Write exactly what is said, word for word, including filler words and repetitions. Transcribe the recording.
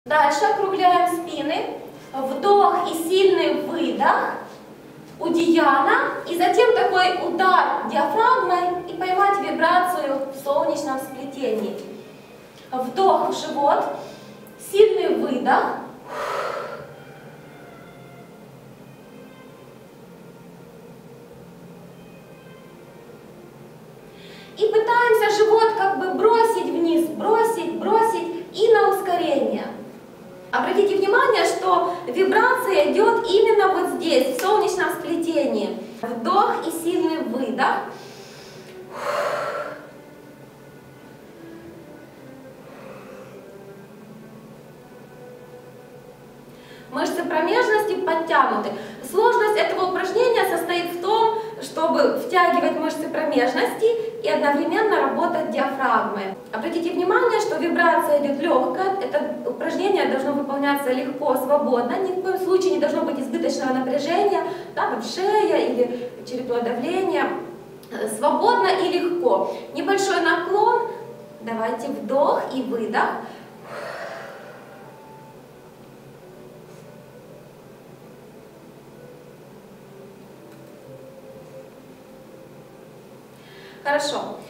Дальше округляем спины. Вдох и сильный выдох у Дьяна. И затем такой удар диафрагмой и поймать вибрацию в солнечном сплетении. Вдох в живот, сильный выдох. И пытаемся живот как бы бросить вниз, бросить, бросить и на ускорение. Обратите внимание, что вибрация идет именно вот здесь, в солнечном сплетении. Вдох и сильный выдох. Мышцы промежности подтянуты. Сложность этого упражнения состоит в том, чтобы втягивать мышцы промежности и одновременно работать диафрагмой. Обратите внимание, что вибрация идет легкая. Это упражнение должно выполняться легко, свободно. Ни в коем случае не должно быть избыточного напряжения, да, там шея или черепное давление. Свободно и легко. Небольшой наклон. Давайте вдох и выдох. Хорошо.